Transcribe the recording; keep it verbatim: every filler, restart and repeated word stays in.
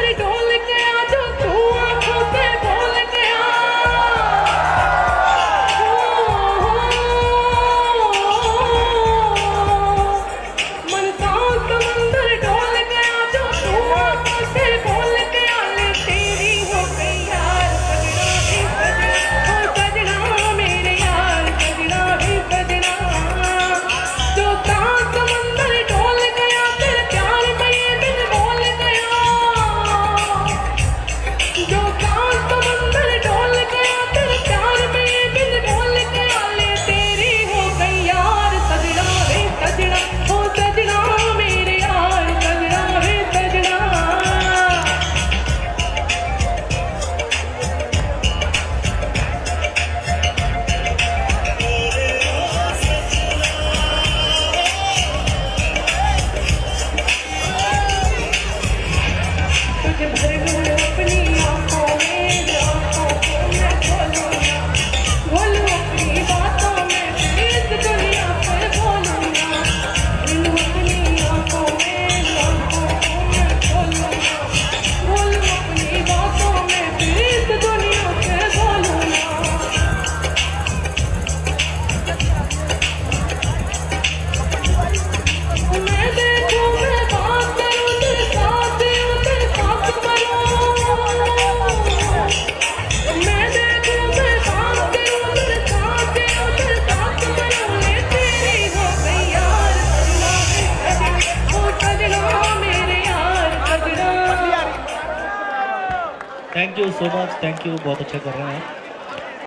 ढोल के आ जो तू आंखों से बोल के आ मन का समंदर ढोल के आ जो तू आंखों से बोल के आ ले तेरी हो गई यार सजना ही सजना ओ सजना मेरे यार सजना ही सजना जो सांस समंदर ढोल गया तेरे प्यार में ये दिल बोल गया जो सांस समंदर ढोल गया तेरे प्यार में ये दिल बोल गया ले तेरी हो गई यार सजना रे सजना ओ सजना मेरे यार सजना रे सजना तुझे भर लूं अपनी आंखों में आंखों को मैं खोलूंगा बोलूं अपनी बातों में इस दुनिया पर बोलूंगा लूं अपनी आंखों में आंखों को मैं खोलूंगा बोलूं अपनी बातों में इस दुनिया पर बोलूंगा मैं देखूं मैं बात करूं तेरे साथ हूं तेरे साथ मरूं मैं देखूं मैं बात करूं तेरे साथ हूं तेरे साथ मरूं ले तेरी हो गई यार सजना ओ सजना मेरे यार सजना। Thank you so much, thank you, बहुत अच्छा कर रहे हैं आप।